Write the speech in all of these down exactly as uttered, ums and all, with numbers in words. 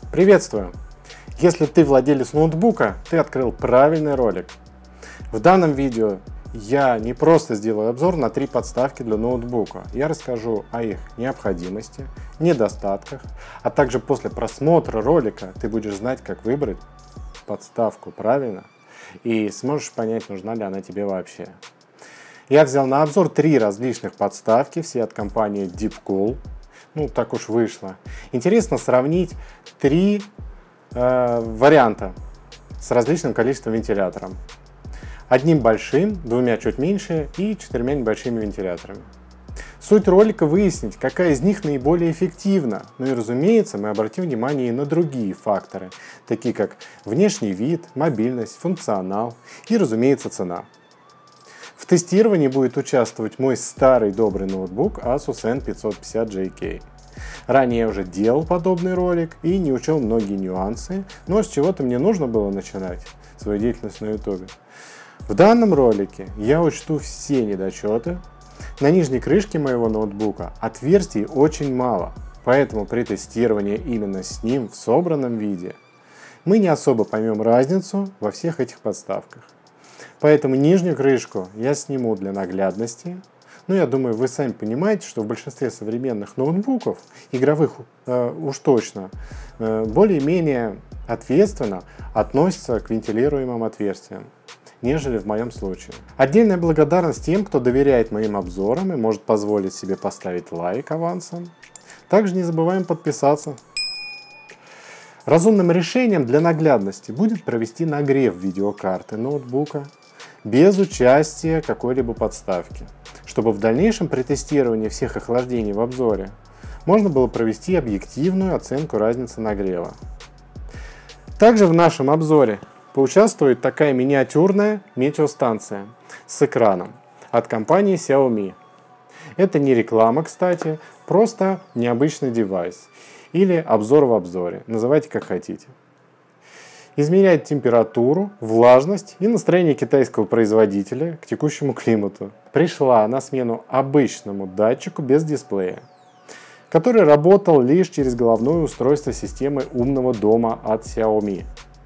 Приветствую! Если ты владелец ноутбука, ты открыл правильный ролик. В данном видео я не просто сделаю обзор на три подставки для ноутбука. Я расскажу о их необходимости, недостатках, а также после просмотра ролика ты будешь знать, как выбрать подставку правильно и сможешь понять, нужна ли она тебе вообще. Я взял на обзор три различных подставки, все от компании Deepcool. Ну, так уж вышло. Интересно сравнить три э, варианта с различным количеством вентиляторов. Одним большим, двумя чуть меньше и четырьмя небольшими вентиляторами. Суть ролика выяснить, какая из них наиболее эффективна. Ну и разумеется, мы обратим внимание и на другие факторы, такие как внешний вид, мобильность, функционал и, разумеется, цена. В тестировании будет участвовать мой старый добрый ноутбук Asus эн пятьсот пятьдесят джей кей. Ранее я уже делал подобный ролик и не учел многие нюансы, но с чего-то мне нужно было начинать свою деятельность на YouTube. В данном ролике я учту все недочеты. На нижней крышке моего ноутбука отверстий очень мало, поэтому при тестировании именно с ним в собранном виде мы не особо поймем разницу во всех этих подставках. Поэтому нижнюю крышку я сниму для наглядности. Но я думаю, вы сами понимаете, что в большинстве современных ноутбуков, игровых э, уж точно, э, более-менее ответственно относятся к вентилируемым отверстиям, нежели в моем случае. Отдельная благодарность тем, кто доверяет моим обзорам и может позволить себе поставить лайк авансом. Также не забываем подписаться. Разумным решением для наглядности будет провести нагрев видеокарты ноутбука без участия какой-либо подставки, чтобы в дальнейшем при тестировании всех охлаждений в обзоре можно было провести объективную оценку разницы нагрева. Также в нашем обзоре поучаствует такая миниатюрная метеостанция с экраном от компании Xiaomi. Это не реклама, кстати, просто необычный девайс или обзор в обзоре, называйте как хотите. Измеряет температуру, влажность и настроение китайского производителя к текущему климату. Пришла на смену обычному датчику без дисплея, который работал лишь через головное устройство системы умного дома от Xiaomi.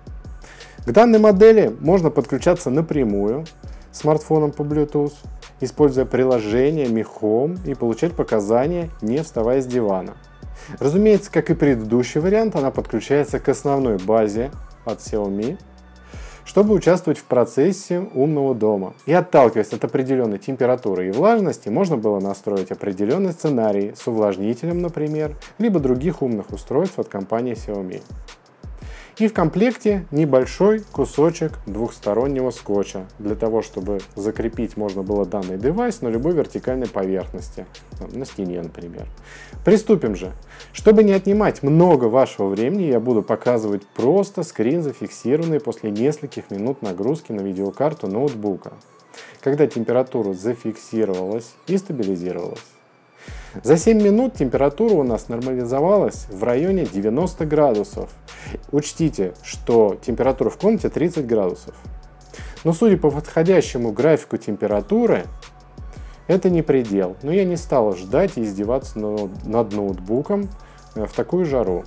К данной модели можно подключаться напрямую смартфоном по Bluetooth, используя приложение Mi Home и получать показания, не вставая с дивана. Разумеется, как и предыдущий вариант, она подключается к основной базе от Xiaomi, чтобы участвовать в процессе умного дома. И отталкиваясь от определенной температуры и влажности, можно было настроить определенный сценарий с увлажнителем, например, либо других умных устройств от компании Xiaomi. И в комплекте небольшой кусочек двухстороннего скотча, для того, чтобы закрепить можно было данный девайс на любой вертикальной поверхности, на стене, например. Приступим же. Чтобы не отнимать много вашего времени, я буду показывать просто скрин, зафиксированный после нескольких минут нагрузки на видеокарту ноутбука, когда температура зафиксировалась и стабилизировалась. За семь минут температура у нас нормализовалась в районе девяноста градусов. Учтите, что температура в комнате тридцать градусов. Но судя по подходящему графику температуры, это не предел. Но я не стал ждать и издеваться над ноутбуком в такую жару.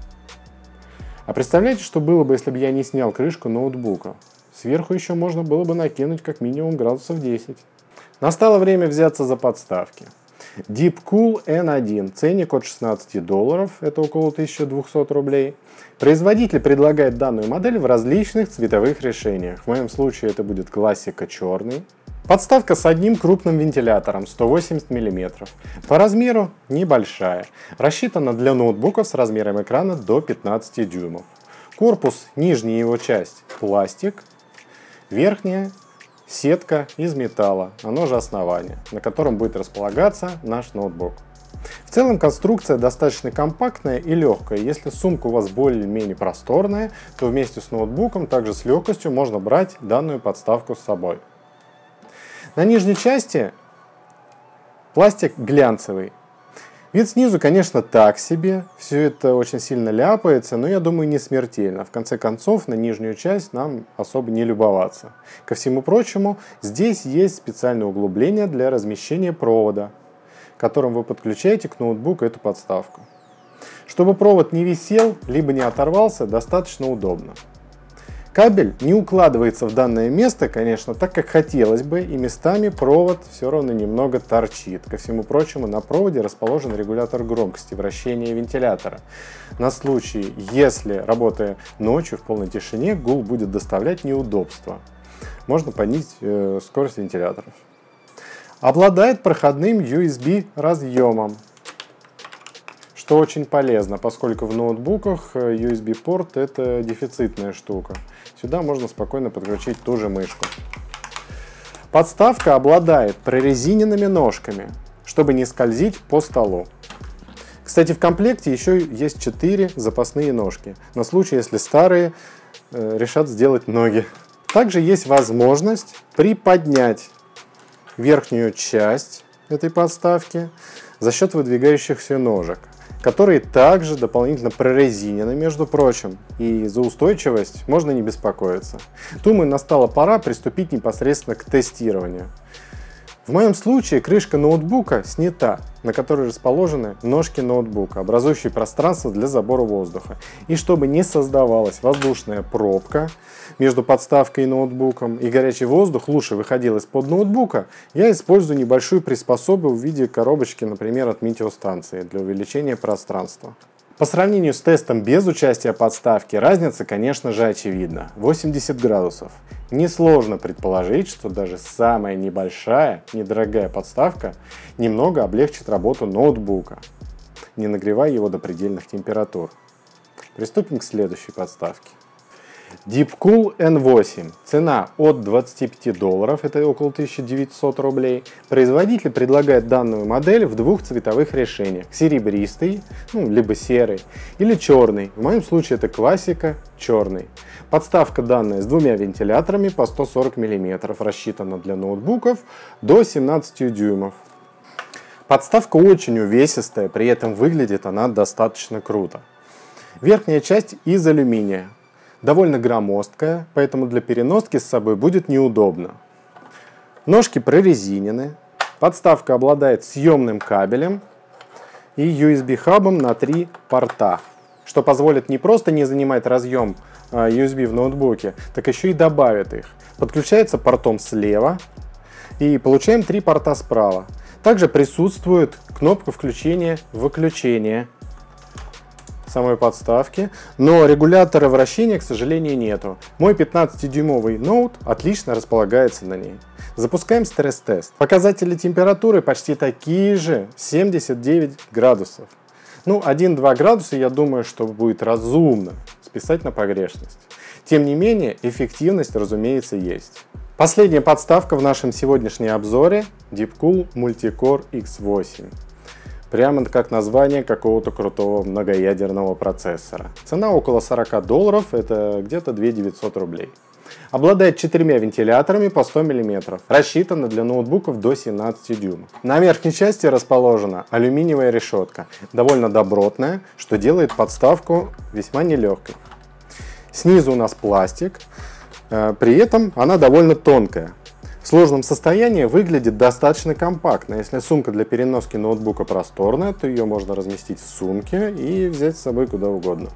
А представляете, что было бы, если бы я не снял крышку ноутбука? Сверху еще можно было бы накинуть как минимум градусов десять. Настало время взяться за подставки. Deepcool эн один, ценник от шестнадцати долларов, это около тысячи двухсот рублей. Производитель предлагает данную модель в различных цветовых решениях. В моем случае это будет классика черный. Подставка с одним крупным вентилятором сто восемьдесят миллиметров. По размеру небольшая. Рассчитана для ноутбуков с размером экрана до пятнадцати дюймов. Корпус, нижняя его часть пластик, верхняя сетка из металла, оно же основание, на котором будет располагаться наш ноутбук. В целом конструкция достаточно компактная и легкая. Если сумка у вас более-менее просторная, то вместе с ноутбуком также с легкостью можно брать данную подставку с собой. На нижней части пластик глянцевый. Вид снизу, конечно, так себе, все это очень сильно ляпается, но я думаю, не смертельно. В конце концов, на нижнюю часть нам особо не любоваться. Ко всему прочему, здесь есть специальное углубление для размещения провода, которым вы подключаете к ноутбуку эту подставку. Чтобы провод не висел, либо не оторвался, достаточно удобно. Кабель не укладывается в данное место, конечно, так как хотелось бы, и местами провод все равно немного торчит. Ко всему прочему, на проводе расположен регулятор громкости вращения вентилятора. На случай, если, работая ночью в полной тишине, гул будет доставлять неудобства. Можно понизить э, скорость вентиляторов. Обладает проходным ю эс би разъемом, что очень полезно, поскольку в ноутбуках ю эс би-порт это дефицитная штука. Сюда можно спокойно подключить ту же мышку. Подставка обладает прорезиненными ножками, чтобы не скользить по столу. Кстати, в комплекте еще есть четыре запасные ножки, на случай, если старые э, решат сделать ноги. Также есть возможность приподнять верхнюю часть этой подставки за счет выдвигающихся ножек, которые также дополнительно прорезинены, между прочим, и за устойчивость можно не беспокоиться. Думаю, настала пора приступить непосредственно к тестированию. В моем случае крышка ноутбука снята, на которой расположены ножки ноутбука, образующие пространство для забора воздуха. И чтобы не создавалась воздушная пробка между подставкой и ноутбуком, и горячий воздух лучше выходил из-под ноутбука, я использую небольшую приспособу в виде коробочки, например, от метеостанции, для увеличения пространства. По сравнению с тестом без участия подставки, разница, конечно же, очевидна. восемьдесят градусов. Несложно предположить, что даже самая небольшая, недорогая подставка немного облегчит работу ноутбука, не нагревая его до предельных температур. Приступим к следующей подставке. Deepcool эн восемь. Цена от двадцати пяти долларов, это около тысячи девятисот рублей. Производитель предлагает данную модель в двух цветовых решениях. Серебристый, ну, либо серый, или черный. В моем случае это классика, черный. Подставка данная с двумя вентиляторами по сто сорок миллиметров, рассчитана для ноутбуков до семнадцати дюймов. Подставка очень увесистая, при этом выглядит она достаточно круто. Верхняя часть из алюминия. Довольно громоздкая, поэтому для переноски с собой будет неудобно. Ножки прорезинены. Подставка обладает съемным кабелем и ю эс би-хабом на три порта, что позволит не просто не занимать разъем ю эс би в ноутбуке, так еще и добавит их. Подключается портом слева и получаем три порта справа. Также присутствует кнопка включения-выключения самой подставки, но регулятора вращения, к сожалению, нету. Мой пятнадцатидюймовый ноут отлично располагается на ней. Запускаем стресс-тест. Показатели температуры почти такие же, семьдесят девять градусов. Ну, один-два градуса, я думаю, что будет разумно списать на погрешность. Тем не менее, эффективность, разумеется, есть. Последняя подставка в нашем сегодняшнем обзоре – Deepcool Multicore икс восемь. Прямо как название какого-то крутого многоядерного процессора. Цена около сорока долларов, это где-то две тысячи девятьсот рублей. Обладает четырьмя вентиляторами по сто миллиметров, рассчитана для ноутбуков до семнадцати дюймов. На верхней части расположена алюминиевая решетка, довольно добротная, что делает подставку весьма нелегкой. Снизу у нас пластик, при этом она довольно тонкая. В сложном состоянии выглядит достаточно компактно. Если сумка для переноски ноутбука просторная, то ее можно разместить в сумке и взять с собой куда угодно.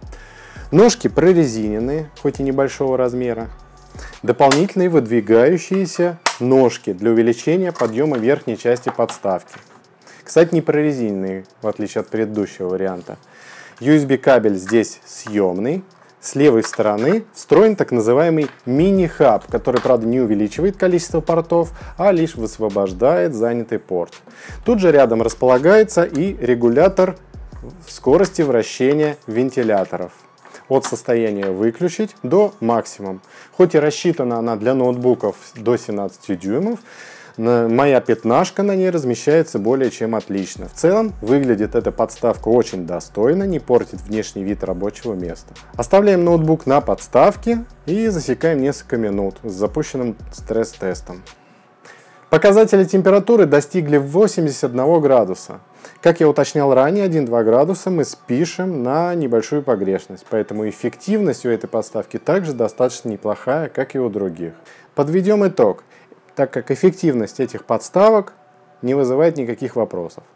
Ножки прорезиненные, хоть и небольшого размера. Дополнительные выдвигающиеся ножки для увеличения подъема верхней части подставки. Кстати, не прорезиненные, в отличие от предыдущего варианта. ю эс би кабель здесь съемный. С левой стороны встроен так называемый мини-хаб, который, правда, не увеличивает количество портов, а лишь высвобождает занятый порт. Тут же рядом располагается и регулятор скорости вращения вентиляторов. От состояния выключить до максимум. Хоть и рассчитана она для ноутбуков до семнадцати дюймов, моя пятнашка на ней размещается более чем отлично. В целом выглядит эта подставка очень достойно, не портит внешний вид рабочего места. Оставляем ноутбук на подставке и засекаем несколько минут с запущенным стресс-тестом. Показатели температуры достигли восьмидесяти одного градуса. Как я уточнял ранее, один-два градуса мы спишем на небольшую погрешность, поэтому эффективность у этой подставки также достаточно неплохая, как и у других. Подведем итог. Так как эффективность этих подставок не вызывает никаких вопросов.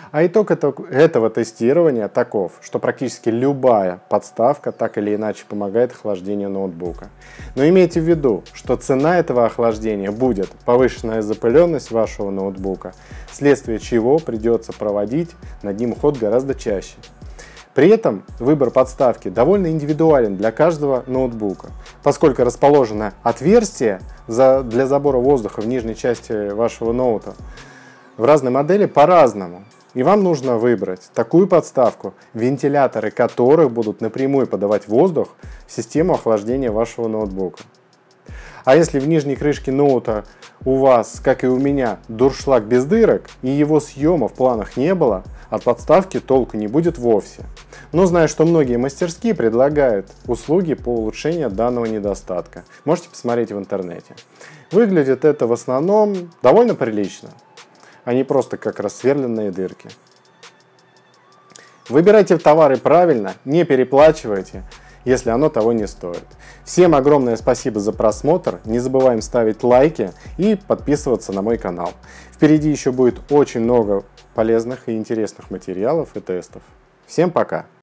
А итог этого тестирования таков, что практически любая подставка так или иначе помогает охлаждению ноутбука. Но имейте в виду, что цена этого охлаждения будет повышенная запыленность вашего ноутбука, вследствие чего придется проводить над ним уход гораздо чаще. При этом выбор подставки довольно индивидуален для каждого ноутбука, поскольку расположено отверстие для забора воздуха в нижней части вашего ноута в разной модели по-разному. И вам нужно выбрать такую подставку, вентиляторы которых будут напрямую подавать воздух в систему охлаждения вашего ноутбука. А если в нижней крышке ноута у вас, как и у меня, дуршлаг без дырок и его съема в планах не было, от подставки толку не будет вовсе. Но знаю, что многие мастерские предлагают услуги по улучшению данного недостатка. Можете посмотреть в интернете. Выглядит это в основном довольно прилично, а не просто как рассверленные дырки. Выбирайте товары правильно, не переплачивайте, если оно того не стоит. Всем огромное спасибо за просмотр, не забываем ставить лайки и подписываться на мой канал. Впереди еще будет очень много полезных и интересных материалов и тестов. Всем пока!